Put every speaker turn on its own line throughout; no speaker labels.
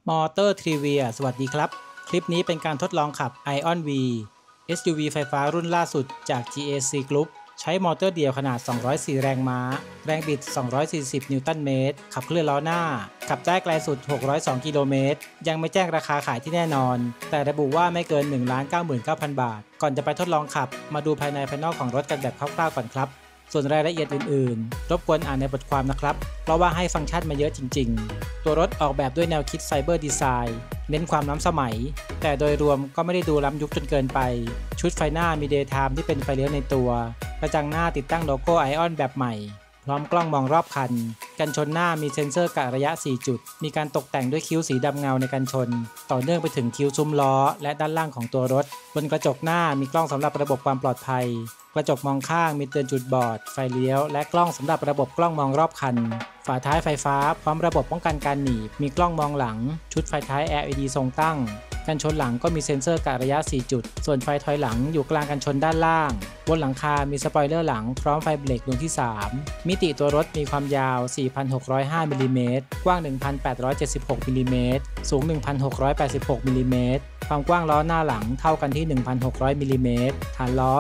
มอเตอร์ทริเวียสวัสดีครับคลิปนี้เป็นการทดลองขับ Ion V SUV ไฟฟ้ารุ่นล่าสุดจาก GAC Group ใช้มอเตอร์เดี่ยวขนาด204แรงม้าแรงบิด240นิวตันเมตรขับเคลื่อนล้อหน้าขับได้ไกลสุด602กิโลเมตรยังไม่แจ้งราคาขายที่แน่นอนแต่ระบุว่าไม่เกิน 1,99,000 บาทก่อนจะไปทดลองขับมาดูภายในภายนอกของรถกันแบบคร่าวๆก่อนครับส่วนรายละเอียดอื่นๆรบกวนอ่านในบทความนะครับเพราะว่าให้ฟังก์ชันมาเยอะจริงๆตัวรถออกแบบด้วยแนวคิดไซเบอร์ดีไซน์เน้นความล้ำสมัยแต่โดยรวมก็ไม่ได้ดูล้ำยุคจนเกินไปชุดไฟหน้ามี Daytime ที่เป็นไฟเลี้ยวในตัวกระจังหน้าติดตั้งโลโก้ Ion แบบใหม่พร้อมกล้องมองรอบคันกันชนหน้ามีเซ็นเซอร์กะระยะ4จุดมีการตกแต่งด้วยคิ้วสีดำเงาในกันชนต่อเนื่องไปถึงคิ้วซุ้มล้อและด้านล่างของตัวรถบนกระจกหน้ามีกล้องสำหรับระบบความปลอดภัยกระจกมองข้างมีเตือนจุดบอดไฟเลี้ยวและกล้องสำหรับระบบกล้องมองรอบคันฝาท้ายไฟฟ้าพร้อมระบบป้องกันการหนีบมีกล้องมองหลังชุดไฟท้าย LED ทรงตั้งกันชนหลังก็มีเซ็นเซอร์กะระยะ4จุดส่วนไฟถอยหลังอยู่กลางกันชนด้านล่างบนหลังคามีสปอยเลอร์หลังพร้อมไฟเบรกดวงที่3มิติตัวรถมีความยาว 4,605 มิลลิเมตรกว้าง 1,876 มิลลิเมตรสูง 1,686 มิลลิเมตรความกว้างล้อหน้าหลังเท่ากันที่ 1,600 มิลลิเมตรฐานล้อ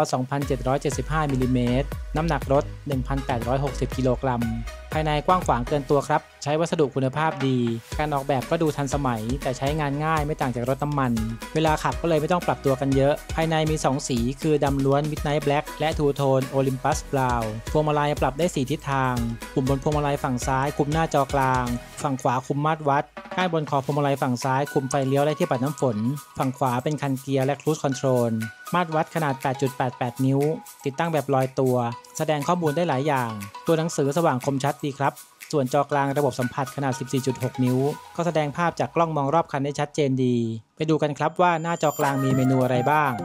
2,775 มิลลิเมตรน้ำหนักรถ 1,860 กิโลกรัมภายในกว้างขวางเกินตัวครับใช้วัสดุคุณภาพดีการออกแบบก็ดูทันสมัยแต่ใช้งานง่ายไม่ต่างจากรถน้ำมันเวลาขับก็เลยไม่ต้องปรับตัวกันเยอะภายในมี2สีคือดำล้วน Midnight Black และ Two Tone Olympus Brown พวงมาลัยปรับได้4ทิศทางปุ่มบนพวงมาลัยฝั่งซ้ายคุมหน้าจอกลางฝั่งขวาคุมมาตรวัดก้านบนขอบพวงมาลัยฝั่งซ้ายคุมไฟเลี้ยวและที่ปัดน้ำฝนฝั่งขวาเป็นคันเกียร์และ Cruise Control มาตรวัดขนาด 8.88 นิ้วติดตั้งแบบลอยตัวแสดงข้อมูลได้หลายอย่างตัวหนังสือสว่างคมชัดดีครับส่วนจอกลางระบบสัมผัสขนาด 14.6 นิ้วก็แสดงภาพจากกล้องมองรอบคันได้ชัดเจนดีไปดูกันครับว่าหน้าจอกลางมีเมนูอะไรบ้าง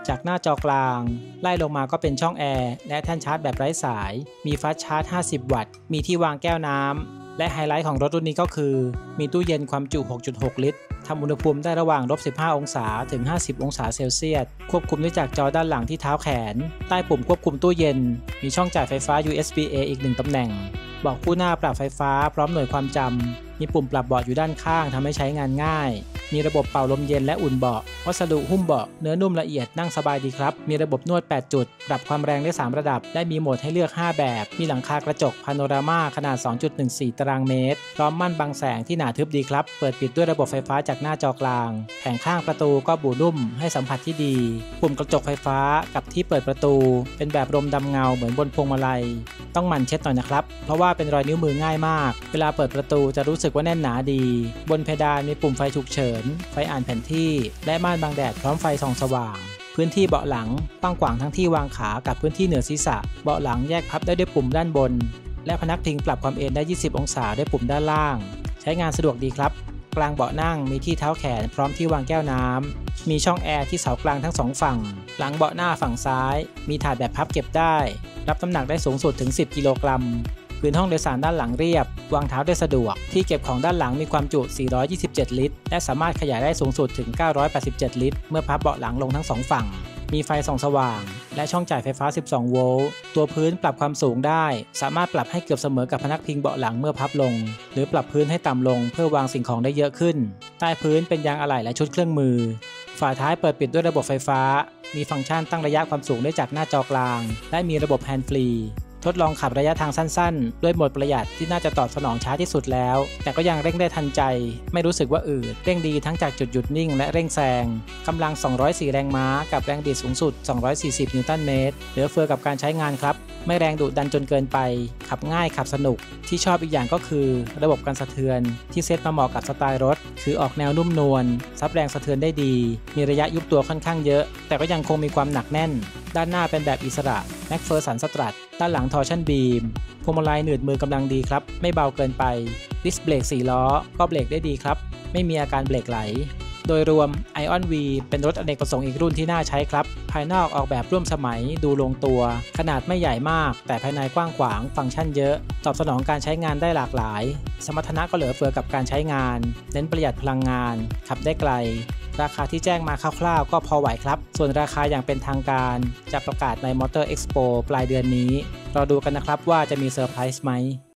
จากหน้าจอกลางไล่ลงมาก็เป็นช่องแอร์และแท่นชาร์จแบบไร้สายมีฟาสต์ชาร์จ50 วัตต์มีที่วางแก้วน้ำและไฮไลท์ของรถรุ่นนี้ก็คือมีตู้เย็นความจุ 6.6 ลิตรทำอุณหภูมิได้ระหว่าง-15 องศาถึง50 องศาเซลเซียสควบคุมได้จากจอด้านหลังที่เท้าแขนใต้ปุ่มควบคุมตู้เย็นมีช่องจ่ายไฟฟ้า USB-A อีก1ตำแหน่งเบาะคู่หน้าปรับไฟฟ้าพร้อมหน่วยความจำมีปุ่มปรับเบาะอยู่ด้านข้างทำให้ใช้งานง่ายมีระบบเป่าลมเย็นและอุ่นเบาะวัสดุหุ้มเบาะเนื้อนุ่มละเอียดนั่งสบายดีครับมีระบบนวด8จุดปรับความแรงได้3ระดับและมีโหมดให้เลือก5แบบมีหลังคากระจกพาโนรามาขนาด 2.14 ตารางเมตรพร้อมม่านบังแสงที่หนาทึบดีครับเปิดปิดด้วยระบบไฟฟ้าจากหน้าจอกลางแผงข้างประตูก็บูนุ่มให้สัมผัสที่ดีปุ่มกระจกไฟฟ้ากับที่เปิดประตูเป็นแบบลมดำเงาเหมือนบนพวงมาลัยต้องหมั่นเช็ดหน่อยนะครับเพราะว่าเป็นรอยนิ้วมือง่ายมากเวลาเปิดประตูจะรู้สึกว่าแน่นหนาดีบนเพดานมีปุ่มไฟฉุกเฉินไฟอ่านแผนที่และม่านบังแดดพร้อมไฟส่องสว่างพื้นที่เบาะหลังกว้างขวางทั้งที่วางขากับพื้นที่เหนือศีรษะเบาะหลังแยกพับได้ด้วยปุ่มด้านบนและพนักพิงปรับความเอนได้20 องศาด้วยปุ่มด้านล่างใช้งานสะดวกดีครับกลางเบาะนั่งมีที่เท้าแขนพร้อมที่วางแก้วน้ำมีช่องแอร์ที่เสากลางทั้ง2ฝั่งหลังเบาะหน้าฝั่งซ้ายมีถาดแบบพับเก็บได้รับน้ำหนักได้สูงสุดถึง10 กิโลกรัมพื้นห้องโดยสารด้านหลังเรียบวางเท้าได้สะดวกที่เก็บของด้านหลังมีความจุ427 ลิตรและสามารถขยายได้สูงสุดถึง987 ลิตรเมื่อพับเบาะหลังลงทั้ง2ฝั่งมีไฟส่องสว่างและช่องจ่ายไฟฟ้า12 โวลต์ตัวพื้นปรับความสูงได้สามารถปรับให้เกือบเสมอกับพนักพิงเบาะหลังเมื่อพับลงหรือปรับพื้นให้ต่ำลงเพื่อวางสิ่งของได้เยอะขึ้นใต้พื้นเป็นยางอะไหล่และชุดเครื่องมือฝาท้ายเปิดปิดด้วยระบบไฟฟ้ามีฟังก์ชันตั้งระยะความสูงได้จากหน้าจอกลางและมีระบบแฮนด์ฟรีทดลองขับระยะทางสั้นๆด้วยโหมดประหยัดที่น่าจะตอบสนองช้าที่สุดแล้วแต่ก็ยังเร่งได้ทันใจไม่รู้สึกว่าอืดเร่งดีทั้งจากจุดหยุดนิ่งและเร่งแซงกำลัง204 แรงม้ากับแรงบิดสูงสุด240 นิวตันเมตรเหลือเฟือกับการใช้งานครับไม่แรงดุดันจนเกินไปขับง่ายขับสนุกที่ชอบอีกอย่างก็คือระบบกันสะเทือนที่เซตมาเหมาะกับสไตล์รถคือออกแนวนุ่มนวลซับแรงสะเทือนได้ดีมีระยะยุบตัวค่อนข้างเยอะแต่ก็ยังคงมีความหนักแน่นด้านหน้าเป็นแบบอิสระแม็กเฟอร์สันสตรัทด้านหลังทอร์ชั่นบีมพวงมาลัยหนืดมือกำลังดีครับไม่เบาเกินไปดิสเบรก4 ล้อก็เบรกได้ดีครับไม่มีอาการเบรกไหลโดยรวม Ion V เป็นรถอเนกประสงค์อีกรุ่นที่น่าใช้ครับภายนอกออกแบบร่วมสมัยดูลงตัวขนาดไม่ใหญ่มากแต่ภายในกว้างขวางฟังก์ชันเยอะตอบสนองการใช้งานได้หลากหลายสมรรถนะก็เหลือเฟือกับการใช้งานเน้นประหยัดพลังงานขับได้ไกลราคาที่แจ้งมาคร่าวๆก็พอไหวครับส่วนราคาอย่างเป็นทางการจะประกาศใน Motor Expo ปลายเดือนนี้รอดูกันนะครับว่าจะมีเซอร์ไพรส์ไหม